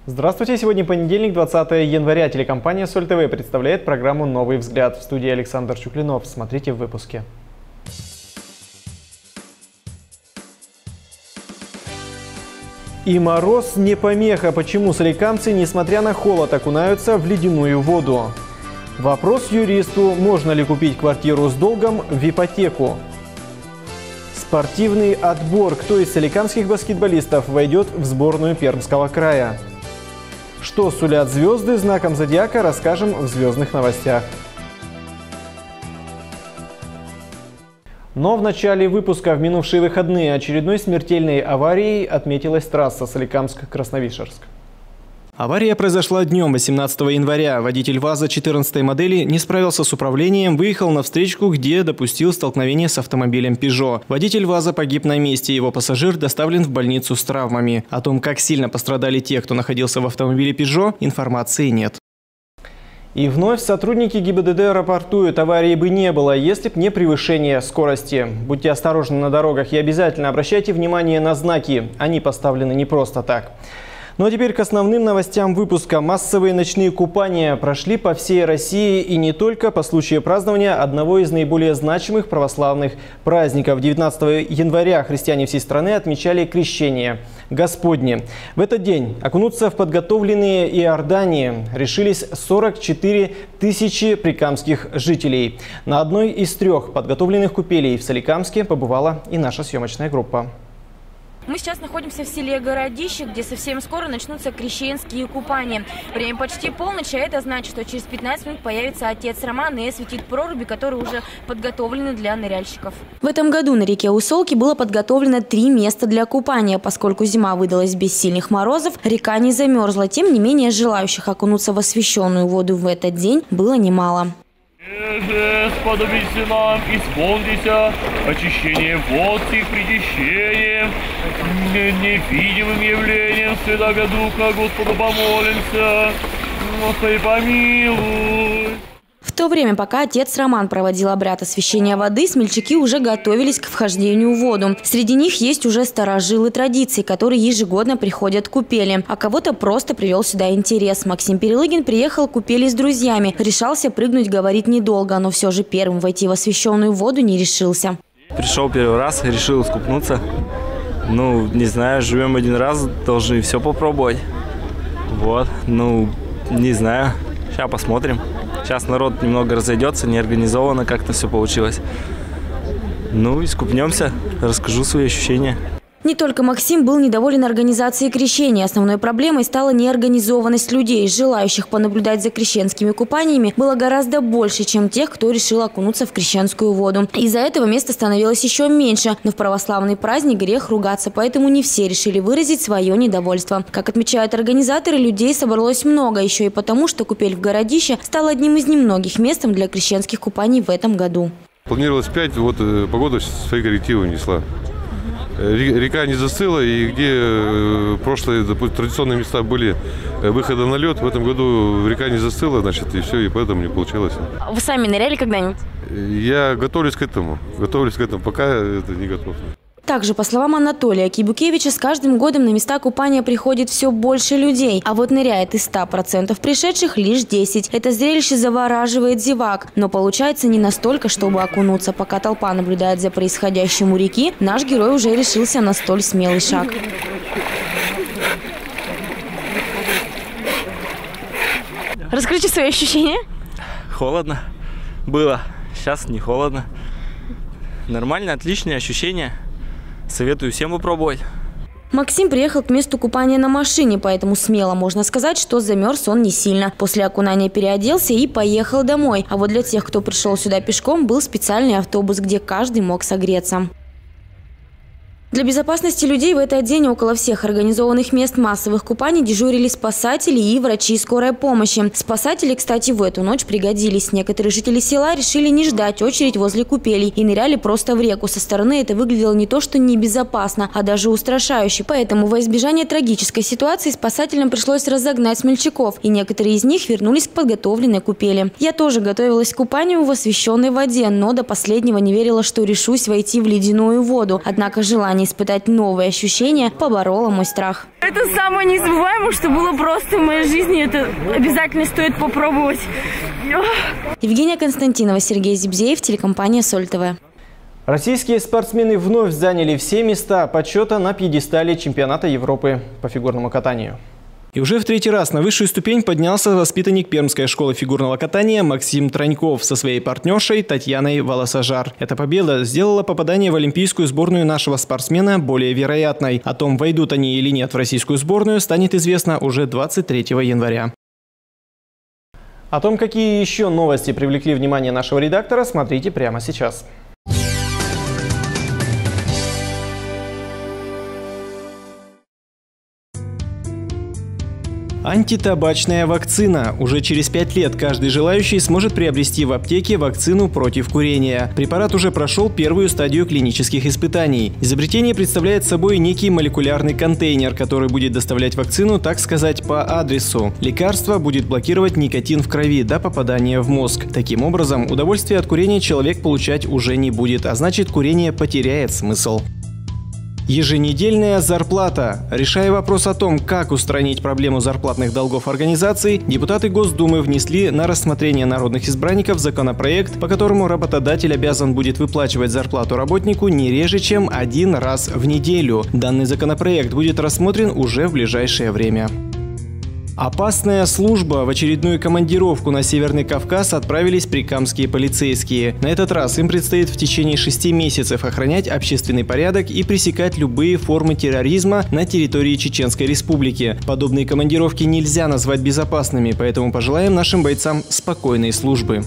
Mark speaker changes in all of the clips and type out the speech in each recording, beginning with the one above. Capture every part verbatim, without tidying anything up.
Speaker 1: Здравствуйте! Сегодня понедельник, двадцатое января. Телекомпания Соль ТВ представляет программу «Новый взгляд». В студии Александр Чуклинов. Смотрите в выпуске. И мороз не помеха. Почему соликамцы, несмотря на холод, окунаются в ледяную воду? Вопрос юристу: можно ли купить квартиру с долгом в ипотеку? Спортивный отбор. Кто из соликамских баскетболистов войдет в сборную Пермского края? Что сулят звезды знаком зодиака, расскажем в звездных новостях. Но в начале выпуска в минувшие выходные очередной смертельной аварией отметилась трасса Соликамск-Красновишерск. Авария произошла днем восемнадцатого января. Водитель ВАЗа четырнадцатой модели не справился с управлением, выехал на встречку, где допустил столкновение с автомобилем Peugeot. Водитель ВАЗа погиб на месте, его пассажир доставлен в больницу с травмами. О том, как сильно пострадали те, кто находился в автомобиле Peugeot, информации нет. И вновь сотрудники ГИБДД рапортуют: аварии бы не было, если б не превышение скорости. Будьте осторожны на дорогах и обязательно обращайте внимание на знаки. Они поставлены не просто так. Ну а теперь к основным новостям выпуска. Массовые ночные купания прошли по всей России и не только по случаю празднования одного из наиболее значимых православных праздников. девятнадцатого января христиане всей страны отмечали Крещение Господне. В этот день окунуться в подготовленные Иордании решились сорок четыре тысячи прикамских жителей. На одной из трех подготовленных купелей в Соликамске побывала и наша съемочная группа.
Speaker 2: Мы сейчас находимся в селе Городище, где совсем скоро начнутся крещенские купания. Время почти полночь, а это значит, что через пятнадцать минут появится отец Роман и осветит проруби, которые уже подготовлены для ныряльщиков. В этом году на реке Усолки было подготовлено три места для купания. Поскольку зима выдалась без сильных морозов, река не замерзла. Тем не менее, желающих окунуться в освященную воду в этот день было немало.
Speaker 3: Еже сподобится нам, исполнится очищение вод сих причащением, невидимым явлением Святого Духа Господу помолимся, Господи помилуй.
Speaker 2: В то время, пока отец Роман проводил обряд освящения воды, смельчаки уже готовились к вхождению в воду. Среди них есть уже старожилы традиций, которые ежегодно приходят к купели. А кого-то просто привел сюда интерес. Максим Перелыгин приехал к купели с друзьями. Решался прыгнуть, говорит, недолго, но все же первым войти в освященную воду не решился.
Speaker 4: Пришел первый раз, решил искупнуться. Ну, не знаю, живем один раз, должны все попробовать. Вот, ну, не знаю, сейчас посмотрим. Сейчас народ немного разойдется, неорганизованно как-то все получилось. Ну, искупнемся, расскажу свои ощущения.
Speaker 2: Не только Максим был недоволен организацией крещения. Основной проблемой стала неорганизованность людей. Желающих понаблюдать за крещенскими купаниями было гораздо больше, чем тех, кто решил окунуться в крещенскую воду. Из-за этого места становилось еще меньше. Но в православный праздник грех ругаться, поэтому не все решили выразить свое недовольство. Как отмечают организаторы, людей собралось много, еще и потому, что купель в Городище стала одним из немногих местом для крещенских купаний в этом году.
Speaker 5: Планировалось пять, вот погода свои коррективы внесла. Река не застыла, и где прошлые традиционные места были выхода на лед, в этом году река не застыла, значит, и все, и поэтому не получилось.
Speaker 2: Вы сами ныряли когда-нибудь?
Speaker 5: Я готовлюсь к этому, готовлюсь к этому, пока это не готов.
Speaker 2: Также, по словам Анатолия Кибукевича, с каждым годом на места купания приходит все больше людей. А вот ныряет из ста процентов пришедших лишь десять. Это зрелище завораживает зевак. Но получается не настолько, чтобы окунуться. Пока толпа наблюдает за происходящим у реки, наш герой уже решился на столь смелый шаг. Расскажите свои ощущения.
Speaker 4: Холодно было, сейчас не холодно. Нормально, отличные ощущения. Советую всем попробовать.
Speaker 2: Максим приехал к месту купания на машине, поэтому смело можно сказать, что замерз он не сильно. После окунания переоделся и поехал домой. А вот для тех, кто пришел сюда пешком, был специальный автобус, где каждый мог согреться. Для безопасности людей в этот день около всех организованных мест массовых купаний дежурили спасатели и врачи скорой помощи. Спасатели, кстати, в эту ночь пригодились. Некоторые жители села решили не ждать очередь возле купелей и ныряли просто в реку. Со стороны это выглядело не то что небезопасно, а даже устрашающе. Поэтому во избежание трагической ситуации спасателям пришлось разогнать смельчаков, и некоторые из них вернулись к подготовленной купели. Я тоже готовилась к купанию в освященной воде, но до последнего не верила, что решусь войти в ледяную воду. Однако желание испытать новые ощущения побороло мой страх.
Speaker 6: Это самое незабываемое, что было просто в моей жизни. Это обязательно стоит попробовать.
Speaker 2: Евгения Константинова, Сергей Зибзеев, телекомпания Соль ТВ.
Speaker 1: Российские спортсмены вновь заняли все места почета на пьедестале чемпионата Европы по фигурному катанию. И уже в третий раз на высшую ступень поднялся воспитанник Пермской школы фигурного катания Максим Троньков со своей партнершей Татьяной Волосожар. Эта победа сделала попадание в олимпийскую сборную нашего спортсмена более вероятной. О том, войдут они или нет в российскую сборную, станет известно уже двадцать третьего января. О том, какие еще новости привлекли внимание нашего редактора, смотрите прямо сейчас. Антитабачная вакцина. Уже через пять лет каждый желающий сможет приобрести в аптеке вакцину против курения. Препарат уже прошел первую стадию клинических испытаний. Изобретение представляет собой некий молекулярный контейнер, который будет доставлять вакцину, так сказать, по адресу. Лекарство будет блокировать никотин в крови до попадания в мозг. Таким образом, удовольствие от курения человек получать уже не будет, а значит, курение потеряет смысл. Еженедельная зарплата. Решая вопрос о том, как устранить проблему зарплатных долгов организаций, депутаты Госдумы внесли на рассмотрение народных избранников законопроект, по которому работодатель обязан будет выплачивать зарплату работнику не реже, чем один раз в неделю. Данный законопроект будет рассмотрен уже в ближайшее время. Опасная служба. В очередную командировку на Северный Кавказ отправились прикамские полицейские. На этот раз им предстоит в течение шести месяцев охранять общественный порядок и пресекать любые формы терроризма на территории Чеченской Республики. Подобные командировки нельзя назвать безопасными, поэтому пожелаем нашим бойцам спокойной службы.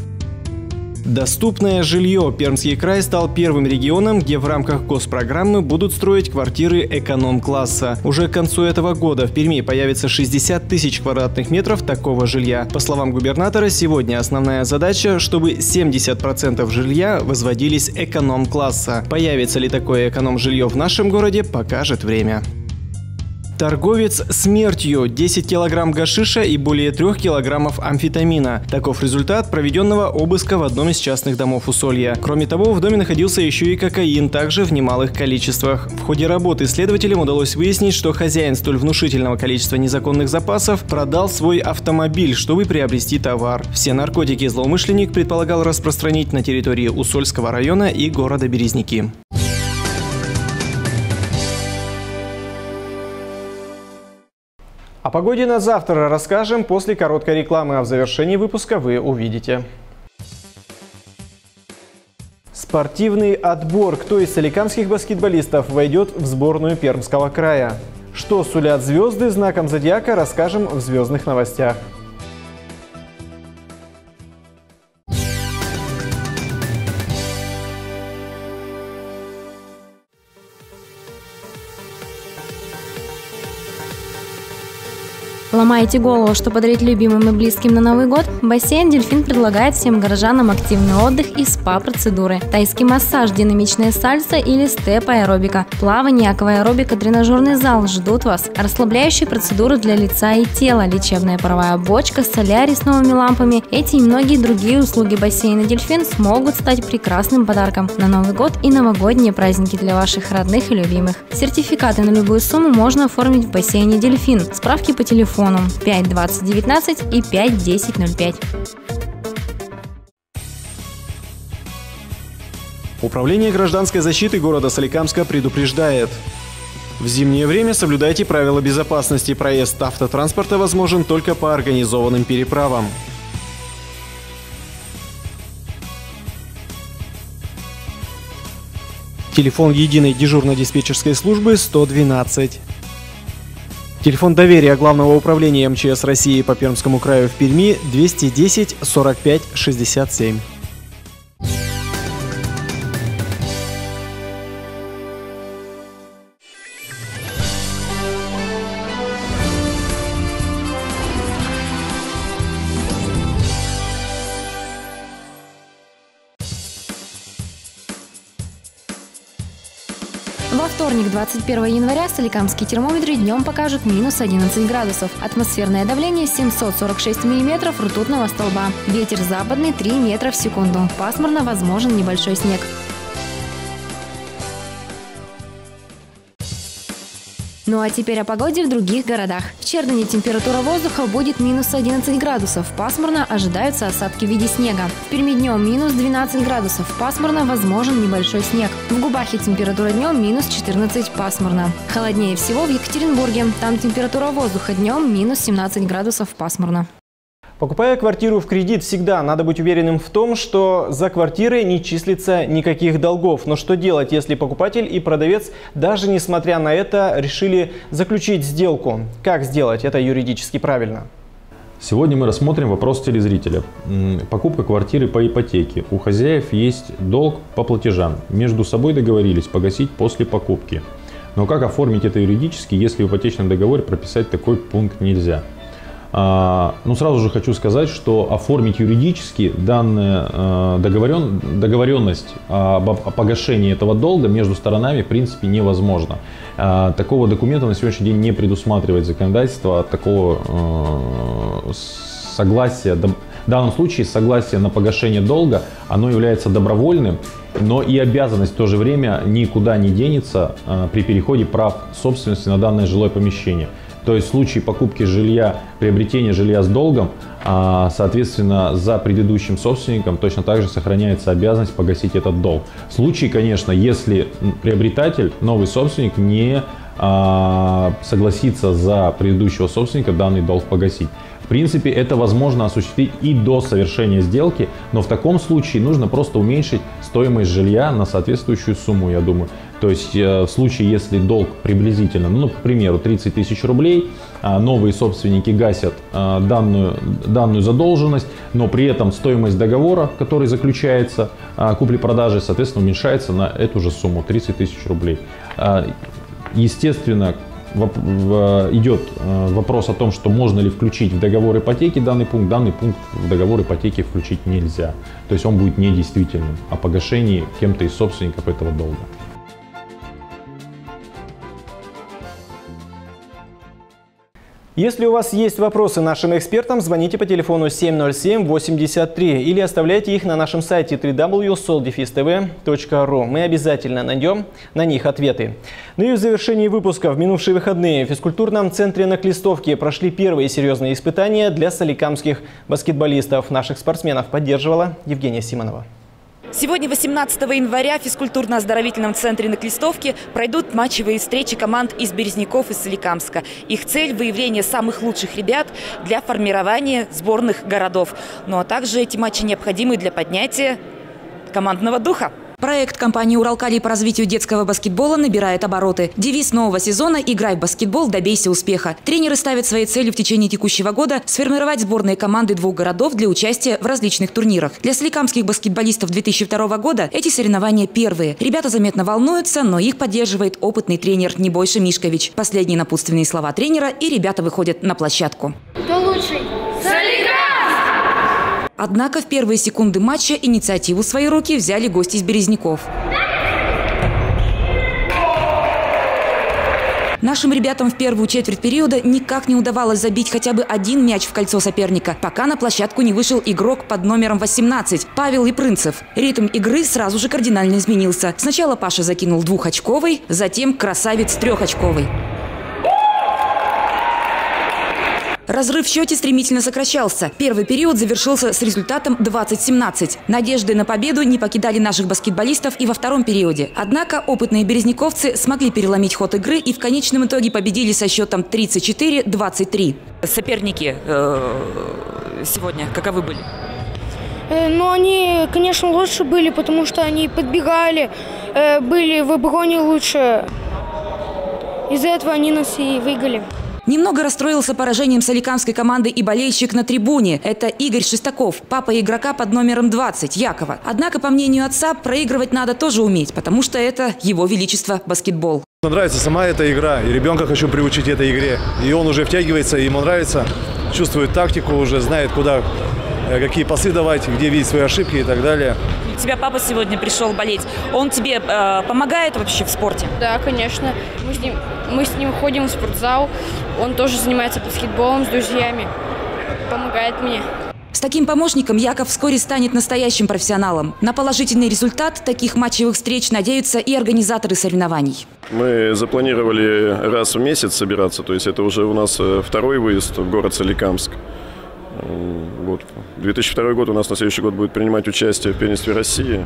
Speaker 1: Доступное жилье. Пермский край стал первым регионом, где в рамках госпрограммы будут строить квартиры эконом-класса. Уже к концу этого года в Перми появится шестьдесят тысяч квадратных метров такого жилья. По словам губернатора, сегодня основная задача, чтобы семьдесят процентов жилья возводились эконом-класса. Появится ли такое эконом-жилье в нашем городе, покажет время. Торговец смертью. десять килограмм гашиша и более трёх килограммов амфетамина. Таков результат проведенного обыска в одном из частных домов Усолья. Кроме того, в доме находился еще и кокаин, также в немалых количествах. В ходе работы следователям удалось выяснить, что хозяин столь внушительного количества незаконных запасов продал свой автомобиль, чтобы приобрести товар. Все наркотики злоумышленник предполагал распространить на территории Усольского района и города Березники. О погоде на завтра расскажем после короткой рекламы, а в завершении выпуска вы увидите. Спортивный отбор. Кто из соликамских баскетболистов войдет в сборную Пермского края? Что сулят звезды знаком зодиака, расскажем в звездных новостях.
Speaker 7: Ломаете голову, что подарить любимым и близким на Новый год? Бассейн «Дельфин» предлагает всем горожанам активный отдых и спа-процедуры. Тайский массаж, динамичная сальса или степ-аэробика. Плавание, акваэробика, тренажерный зал ждут вас. Расслабляющие процедуры для лица и тела, лечебная паровая бочка, солярий с новыми лампами. Эти и многие другие услуги бассейна «Дельфин» смогут стать прекрасным подарком на Новый год и новогодние праздники для ваших родных и любимых. Сертификаты на любую сумму можно оформить в бассейне «Дельфин». Справки по телефону пять двадцать девятнадцать и пять десять ноль пять.
Speaker 1: Управление гражданской защиты города Соликамска предупреждает. В зимнее время соблюдайте правила безопасности. Проезд автотранспорта возможен только по организованным переправам. Телефон единой дежурно-диспетчерской службы сто двенадцать. Телефон доверия Главного управления эм че эс России по Пермскому краю в Перми двести десять сорок пять шестьдесят семь.
Speaker 7: Во вторник, двадцать первого января, соликамские термометры днем покажут минус одиннадцать градусов. Атмосферное давление семьсот сорок шесть миллиметров ртутного столба. Ветер западный три метра в секунду. Пасмурно, возможен небольшой снег. Ну а теперь о погоде в других городах. В Чердане температура воздуха будет минус одиннадцать градусов. Пасмурно, ожидаются осадки в виде снега. В Перми днем минус двенадцать градусов. Пасмурно, возможен небольшой снег. В Губахе температура днем минус четырнадцать, пасмурно. Холоднее всего в Екатеринбурге. Там температура воздуха днем минус семнадцать градусов, пасмурно.
Speaker 1: Покупая квартиру в кредит, всегда надо быть уверенным в том, что за квартирой не числится никаких долгов. Но что делать, если покупатель и продавец, даже несмотря на это, решили заключить сделку? Как сделать это юридически правильно?
Speaker 8: Сегодня мы рассмотрим вопрос телезрителя. Покупка квартиры по ипотеке. У хозяев есть долг по платежам. Между собой договорились погасить после покупки. Но как оформить это юридически, если в ипотечном договоре прописать такой пункт нельзя? А, ну, сразу же хочу сказать, что оформить юридически данная а, договорен, договоренность об, о погашении этого долга между сторонами в принципе невозможно. А, такого документа на сегодняшний день не предусматривает законодательство, такого а, согласия. В данном случае согласие на погашение долга, оно является добровольным, но и обязанность в то же время никуда не денется а, при переходе прав собственности на данное жилое помещение. То есть в случае покупки жилья, приобретения жилья с долгом, соответственно, за предыдущим собственником точно так же сохраняется обязанность погасить этот долг. В случае, конечно, если приобретатель, новый собственник, не согласится за предыдущего собственника данный долг погасить. В принципе, это возможно осуществить и до совершения сделки, но в таком случае нужно просто уменьшить стоимость жилья на соответствующую сумму, я думаю. То есть в случае, если долг приблизительно, ну, к примеру, тридцать тысяч рублей, новые собственники гасят данную, данную задолженность, но при этом стоимость договора, который заключается, купли-продажи, соответственно, уменьшается на эту же сумму, тридцать тысяч рублей. Естественно, идет вопрос о том, что можно ли включить в договор ипотеки данный пункт. Данный пункт в договор ипотеки включить нельзя. То есть он будет недействительным о погашении кем-то из собственников этого долга.
Speaker 1: Если у вас есть вопросы нашим экспертам, звоните по телефону семь ноль семь восемьдесят три или оставляйте их на нашем сайте дабл ю дабл ю дабл ю точка сол дефис тэ вэ точка ру. Мы обязательно найдем на них ответы. Ну и в завершении выпуска в минувшие выходные в физкультурном центре на Клистовке прошли первые серьезные испытания для соликамских баскетболистов. Наших спортсменов поддерживала Евгения Симонова.
Speaker 9: Сегодня, восемнадцатого января, в физкультурно-оздоровительном центре на Клистовке пройдут матчевые встречи команд из Березников и Соликамска. Их цель – выявление самых лучших ребят для формирования сборных городов. Ну а также эти матчи необходимы для поднятия командного духа. Проект компании «Уралкалий» по развитию детского баскетбола набирает обороты. Девиз нового сезона «Играй в баскетбол, добейся успеха». Тренеры ставят своей целью в течение текущего года сформировать сборные команды двух городов для участия в различных турнирах. Для соликамских баскетболистов две тысячи второго года эти соревнования первые. Ребята заметно волнуются, но их поддерживает опытный тренер Небойша Мишкович. Последние напутственные слова тренера, и ребята выходят на площадку.
Speaker 10: Кто лучший?
Speaker 9: Однако в первые секунды матча инициативу в свои руки взяли гости из Березников. Нашим ребятам в первую четверть периода никак не удавалось забить хотя бы один мяч в кольцо соперника, пока на площадку не вышел игрок под номером восемнадцать – Павел Епрынцев. Ритм игры сразу же кардинально изменился. Сначала Паша закинул двухочковый, затем красавец трехочковый. Разрыв в счете стремительно сокращался. Первый период завершился с результатом двадцать семнадцать. Надежды на победу не покидали наших баскетболистов и во втором периоде. Однако опытные березниковцы смогли переломить ход игры и в конечном итоге победили со счетом тридцать четыре двадцать три. Соперники э, сегодня каковы были?
Speaker 10: Ну, они, конечно, лучше были, потому что они подбегали, э, были в обороне лучше. Из-за этого они нас и выиграли.
Speaker 9: Немного расстроился поражением соликамской команды и болельщик на трибуне. Это Игорь Шестаков, папа игрока под номером двадцать, Якова. Однако, по мнению отца, проигрывать надо тоже уметь, потому что это его величество баскетбол.
Speaker 11: Мне нравится сама эта игра, и ребенка хочу приучить этой игре. И он уже втягивается, ему нравится, чувствует тактику, уже знает, куда, какие пасы давать, где видеть свои ошибки и так далее.
Speaker 9: У тебя папа сегодня пришел болеть. Он тебе э, помогает вообще в спорте?
Speaker 10: Да, конечно. Мы с ним, мы с ним ходим в спортзал. Он тоже занимается баскетболом с друзьями. Помогает мне.
Speaker 9: С таким помощником Яков вскоре станет настоящим профессионалом. На положительный результат таких матчевых встреч надеются и организаторы соревнований.
Speaker 12: Мы запланировали раз в месяц собираться, то есть это уже у нас второй выезд в город Соликамск. Вот. две тысячи второй год у нас на следующий год будет принимать участие в первенстве России.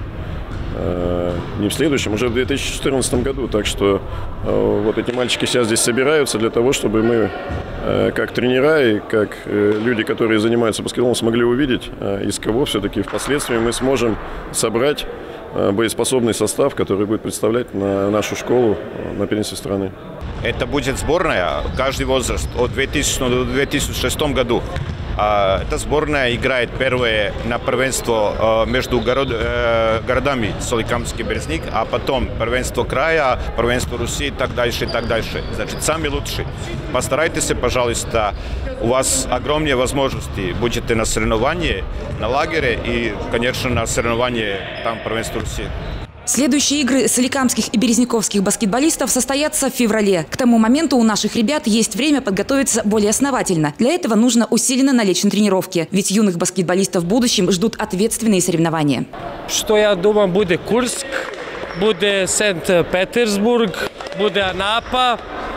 Speaker 12: Не в следующем, уже в две тысячи четырнадцатом году. Так что вот эти мальчики сейчас здесь собираются для того, чтобы мы, как тренера и как люди, которые занимаются баскетболом, смогли увидеть, из кого все-таки впоследствии мы сможем собрать боеспособный состав, который будет представлять на нашу школу на первенстве страны.
Speaker 13: Это будет сборная, каждый возраст от двухтысячного до две тысячи шестого года. Эта сборная играет первое на первенство между город, городами Соликамск и Березник, а потом первенство края, первенство Руси и так дальше, и так дальше. Значит, сами лучшие. Постарайтесь, пожалуйста, у вас огромные возможности. Будете на соревновании, на лагере и, конечно, на соревновании там первенство Руси.
Speaker 9: Следующие игры соликамских и березниковских баскетболистов состоятся в феврале. К тому моменту у наших ребят есть время подготовиться более основательно. Для этого нужно усиленно налечь на тренировки. Ведь юных баскетболистов в будущем ждут ответственные соревнования.
Speaker 14: Что я думаю, будет Курск, будет Санкт-Петербург, будет Анапа.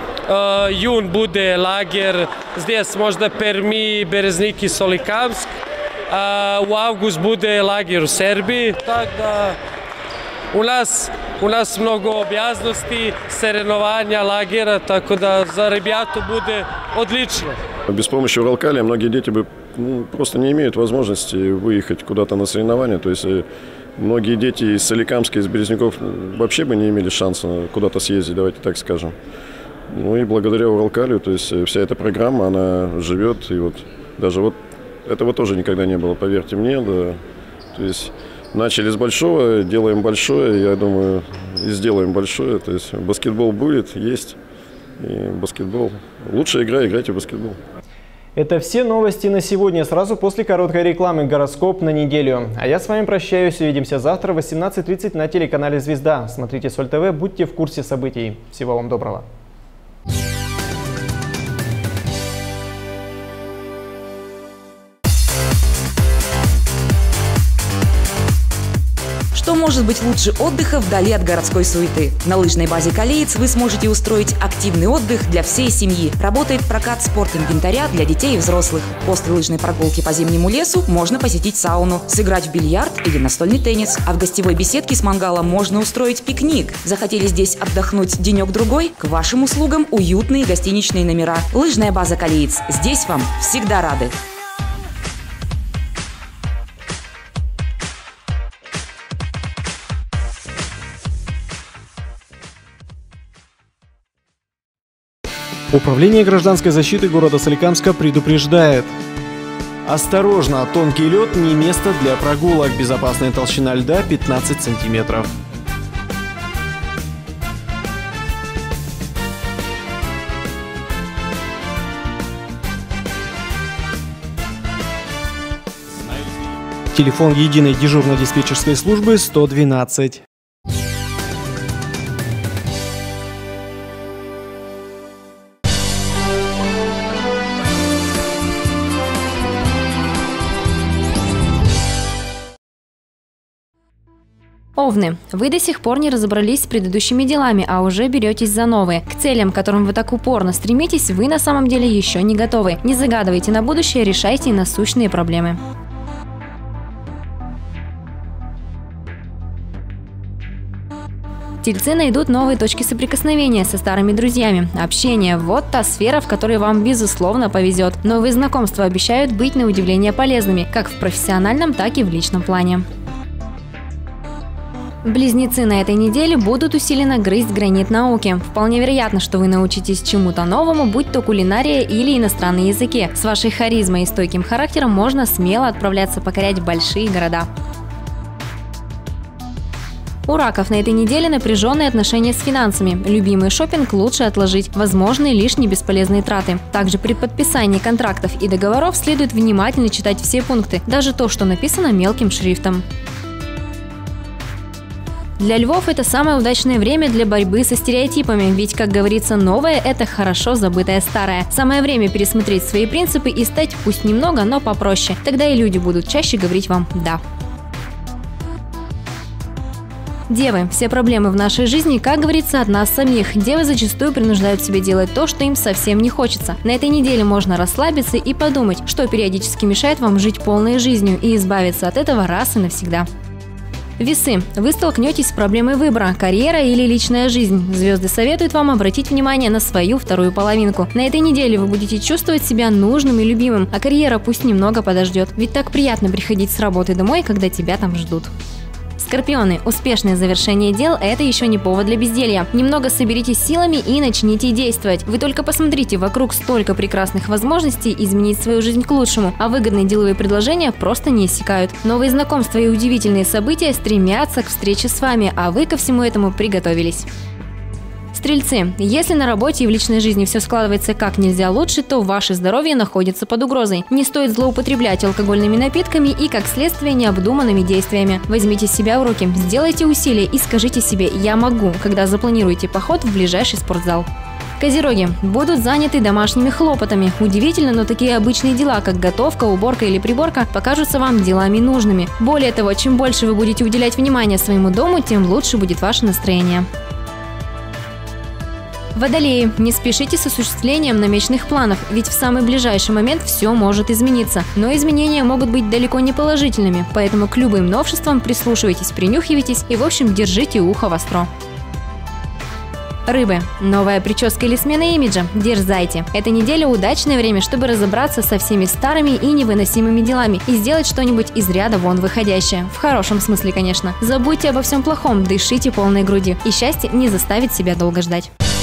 Speaker 14: Июнь будет лагерь здесь, можно Перми, Березник и Соликамск. В август будет лагерь в Сербии. Тогда У нас, у нас много обязанностей, соревнования, лагеря, так что за ребят будет отлично.
Speaker 12: Без помощи Уралкалия многие дети бы ну, просто не имеют возможности выехать куда-то на соревнования. То есть многие дети из Соликамска, из Березников вообще бы не имели шанса куда-то съездить, давайте так скажем. Ну и благодаря Уралкалию, то есть вся эта программа, она живет. И вот даже вот этого тоже никогда не было, поверьте мне. Да. То есть начали с большого, делаем большое, я думаю, и сделаем большое. То есть баскетбол будет, есть, и баскетбол. Лучшая игра, играйте в баскетбол.
Speaker 1: Это все новости на сегодня. Сразу после короткой рекламы гороскоп на неделю. А я с вами прощаюсь. Увидимся завтра в восемнадцать тридцать на телеканале «Звезда». Смотрите Соль ТВ, будьте в курсе событий. Всего вам доброго.
Speaker 9: Что может быть лучше отдыха вдали от городской суеты? На лыжной базе «Калеец» вы сможете устроить активный отдых для всей семьи. Работает прокат спорт-инвентаря для детей и взрослых. После лыжной прогулки по зимнему лесу можно посетить сауну, сыграть в бильярд или настольный теннис. А в гостевой беседке с мангалом можно устроить пикник. Захотели здесь отдохнуть денек-другой? К вашим услугам уютные гостиничные номера. Лыжная база «Калеец». Здесь вам всегда рады.
Speaker 1: Управление гражданской защиты города Соликамска предупреждает. Осторожно, тонкий лед не место для прогулок. Безопасная толщина льда пятнадцать сантиметров. Телефон единой дежурно-диспетчерской службы сто двенадцать.
Speaker 7: Овны, вы до сих пор не разобрались с предыдущими делами, а уже беретесь за новые. К целям, к которым вы так упорно стремитесь, вы на самом деле еще не готовы. Не загадывайте на будущее, решайте насущные проблемы. Тельцы найдут новые точки соприкосновения со старыми друзьями. Общение – вот та сфера, в которой вам, безусловно, повезет. Новые знакомства обещают быть на удивление полезными, как в профессиональном, так и в личном плане. Близнецы на этой неделе будут усиленно грызть гранит науки. Вполне вероятно, что вы научитесь чему-то новому, будь то кулинария или иностранные языки. С вашей харизмой и стойким характером можно смело отправляться покорять большие города. У раков на этой неделе напряженные отношения с финансами. Любимый шопинг лучше отложить, возможны лишние бесполезные траты. Также при подписании контрактов и договоров следует внимательно читать все пункты, даже то, что написано мелким шрифтом. Для львов это самое удачное время для борьбы со стереотипами, ведь, как говорится, новое – это хорошо забытое старое. Самое время пересмотреть свои принципы и стать пусть немного, но попроще. Тогда и люди будут чаще говорить вам «да». Девы. Все проблемы в нашей жизни, как говорится, от нас самих. Девы зачастую принуждают себя делать то, что им совсем не хочется. На этой неделе можно расслабиться и подумать, что периодически мешает вам жить полной жизнью, и избавиться от этого раз и навсегда. Весы. Вы столкнетесь с проблемой выбора – карьера или личная жизнь. Звезды советуют вам обратить внимание на свою вторую половинку. На этой неделе вы будете чувствовать себя нужным и любимым, а карьера пусть немного подождет. Ведь так приятно приходить с работы домой, когда тебя там ждут. Скорпионы. Успешное завершение дел – это еще не повод для безделья. Немного соберитесь силами и начните действовать. Вы только посмотрите, вокруг столько прекрасных возможностей изменить свою жизнь к лучшему, а выгодные деловые предложения просто не иссякают. Новые знакомства и удивительные события стремятся к встрече с вами, а вы ко всему этому приготовились. Стрельцы. Если на работе и в личной жизни все складывается как нельзя лучше, то ваше здоровье находится под угрозой. Не стоит злоупотреблять алкогольными напитками и, как следствие, необдуманными действиями. Возьмите себя в руки, сделайте усилия и скажите себе «я могу», когда запланируете поход в ближайший спортзал. Козероги. Будут заняты домашними хлопотами. Удивительно, но такие обычные дела, как готовка, уборка или приборка, покажутся вам делами нужными. Более того, чем больше вы будете уделять внимание своему дому, тем лучше будет ваше настроение. Водолеи. Не спешите с осуществлением намеченных планов, ведь в самый ближайший момент все может измениться. Но изменения могут быть далеко не положительными, поэтому к любым новшествам прислушивайтесь, принюхивайтесь и, в общем, держите ухо востро. Рыбы. Новая прическа или смена имиджа? Дерзайте. Эта неделя – удачное время, чтобы разобраться со всеми старыми и невыносимыми делами и сделать что-нибудь из ряда вон выходящее. В хорошем смысле, конечно. Забудьте обо всем плохом, дышите полной грудью, и счастье не заставит себя долго ждать.